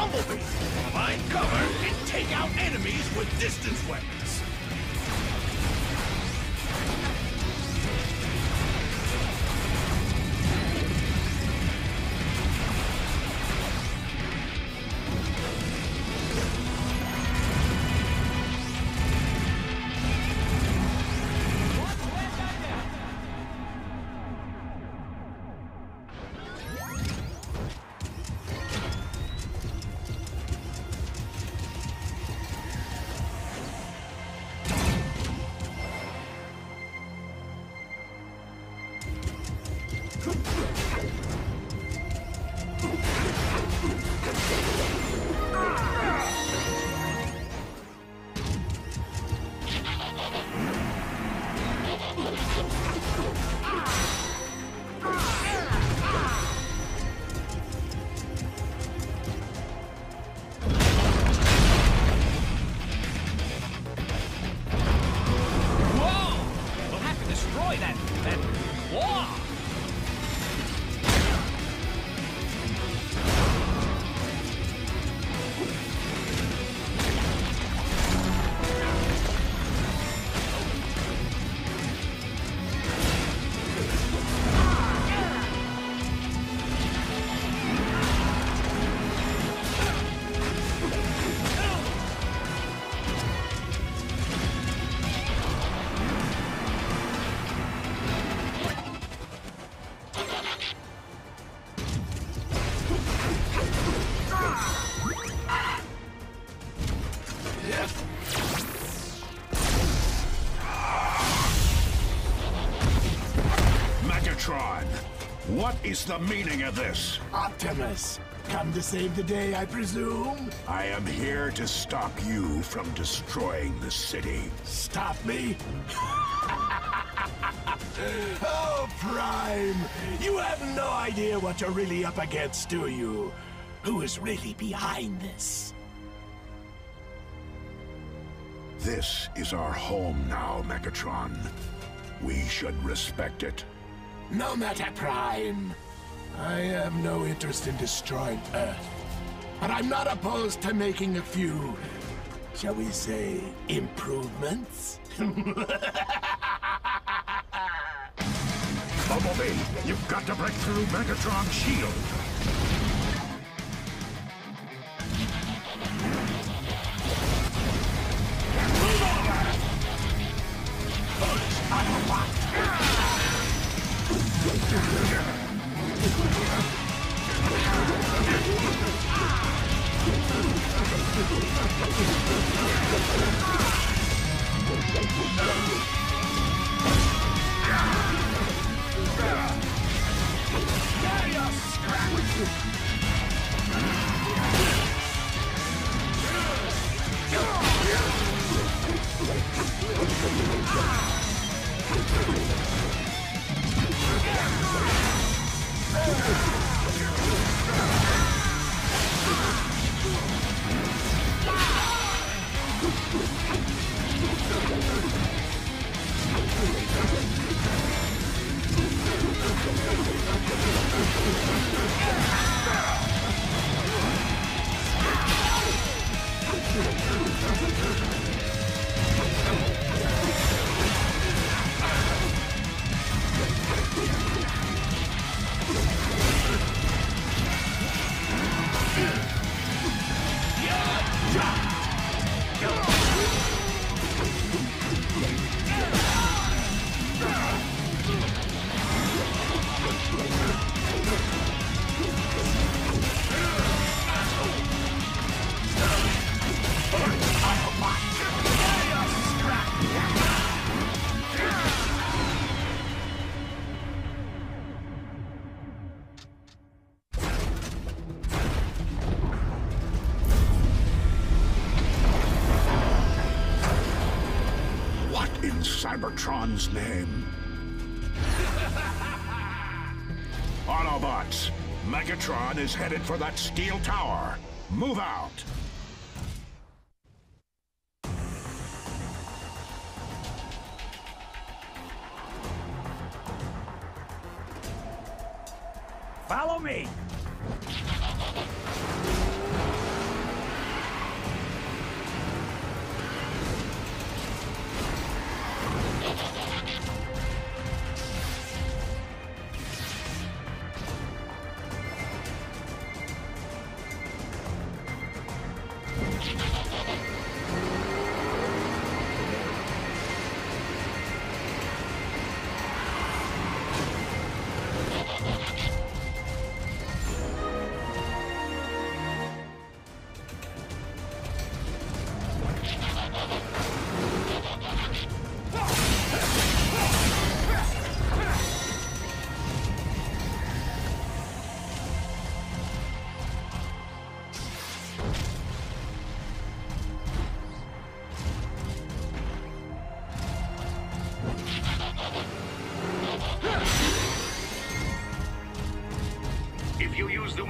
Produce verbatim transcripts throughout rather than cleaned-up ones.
Bumblebee! Find cover and take out enemies with distance weapons! What is the meaning of this? Optimus, come to save the day, I presume? I am here to stop you from destroying the city. Stop me? Oh, Prime! You have no idea what you're really up against, do you? Who is really behind this? This is our home now, Megatron. We should respect it. No matter, Prime. I have no interest in destroying Earth. But I'm not opposed to making a few, shall we say, improvements? Bumblebee, you've got to break through Megatron's shield. Move over! Push Autobot! Cybertron's name. Autobots, Megatron is headed for that steel tower. Move out. Follow me.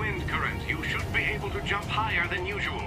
wind current. You should be able to jump higher than usual.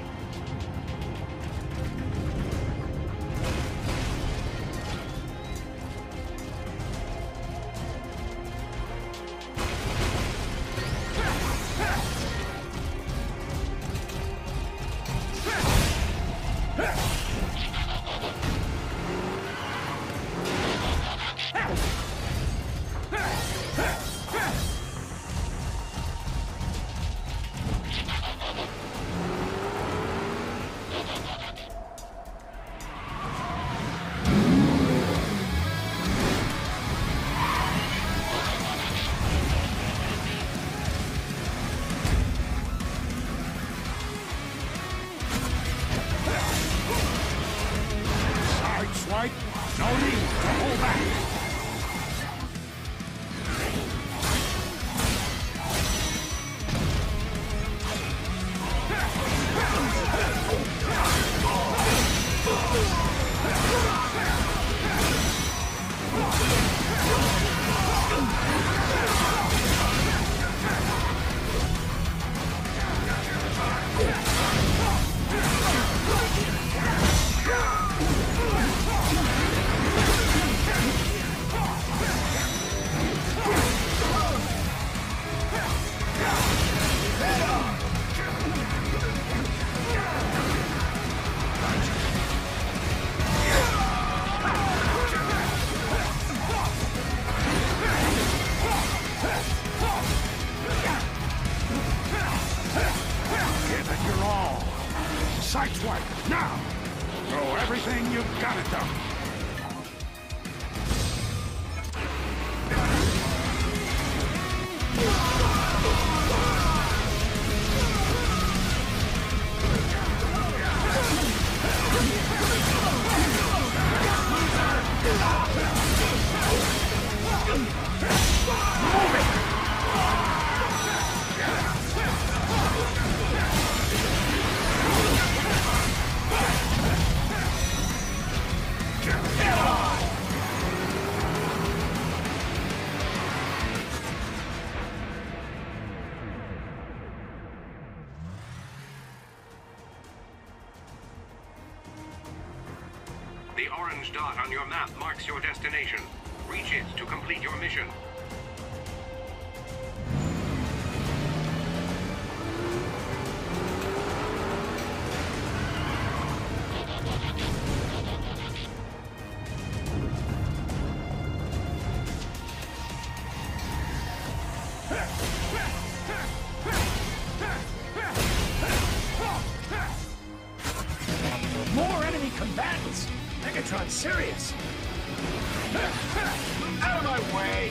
The orange dot on your map marks your destination. Reach it to complete your mission. More enemy combatants! Megatron's serious! Out of my way!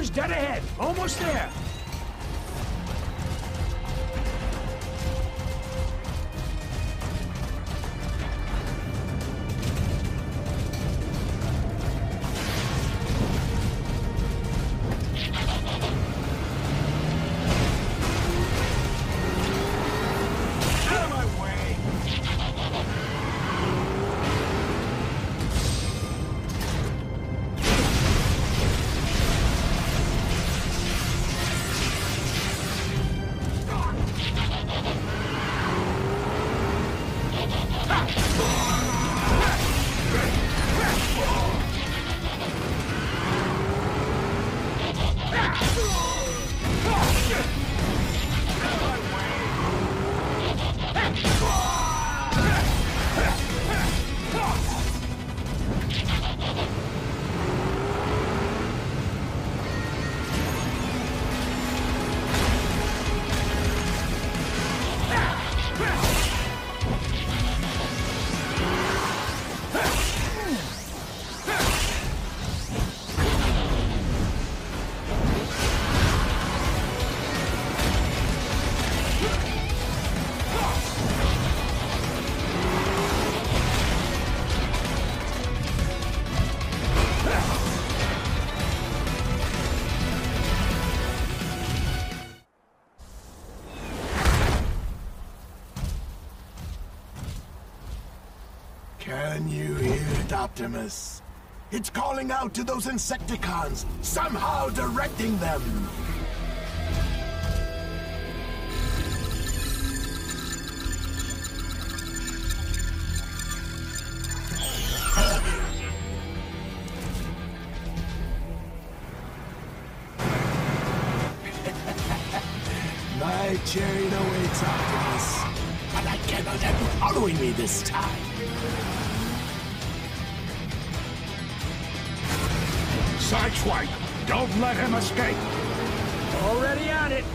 Tower's dead ahead. Almost there. Can you hear it, Optimus? It's calling out to those Insecticons, somehow directing them. My chariot awaits, Optimus, but I cannot have you following me this time. Sideswipe! Don't let him escape! Already on it.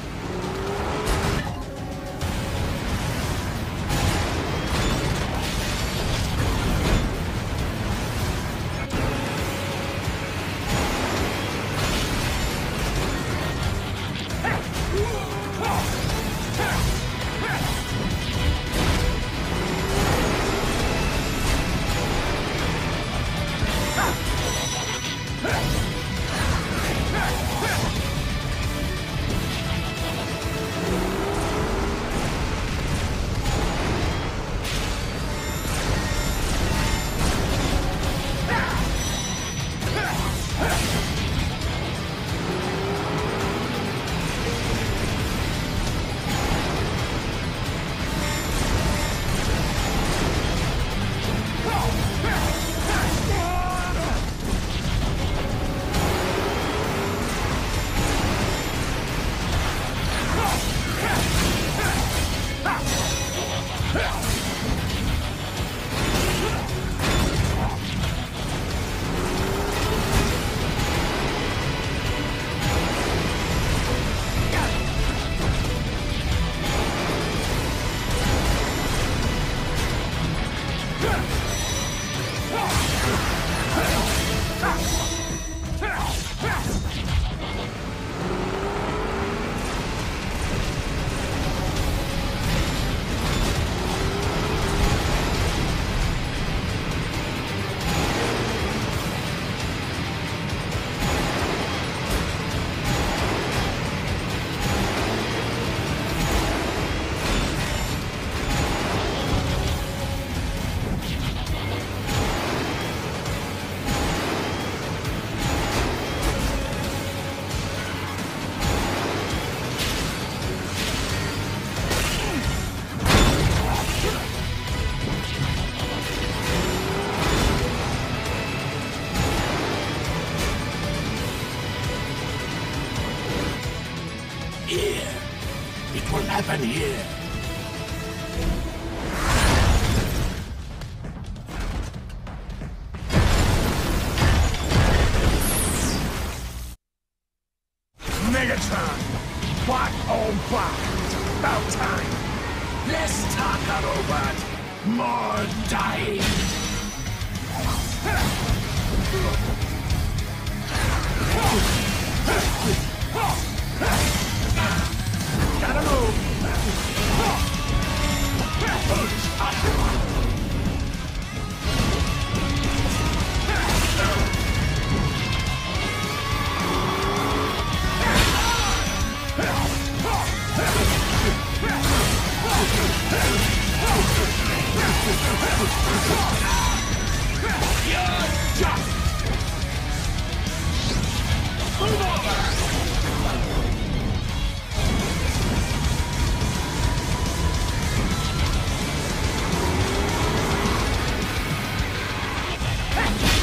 Happen here. Megatron! Bot oh bot! About time! Less talk, robot. More dying.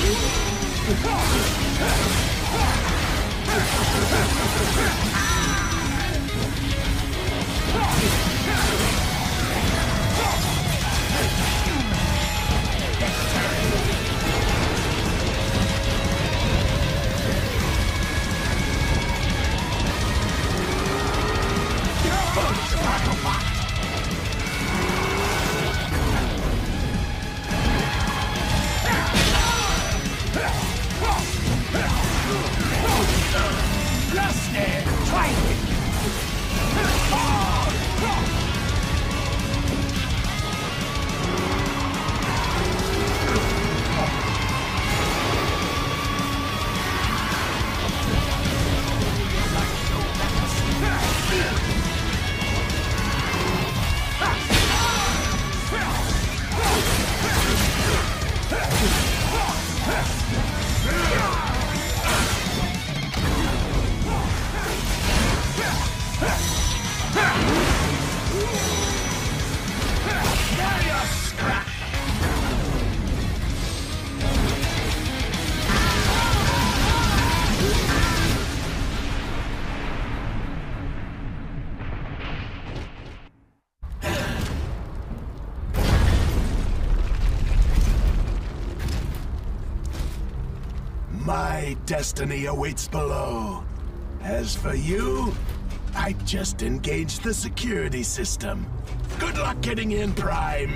My destiny awaits below. As for you, I just engaged the security system. Good luck getting in, Prime.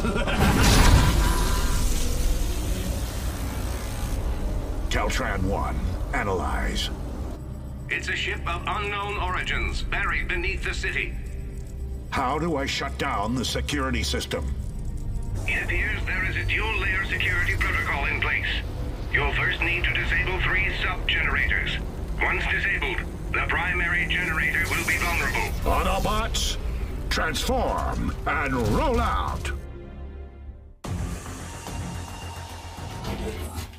Teltran one, analyze. It's a ship of unknown origins, buried beneath the city. How do I shut down the security system? It appears there is a dual-layer security protocol in place. You'll first need to disable three sub-generators. Once disabled, the primary generator will be vulnerable. Autobots, transform and roll out!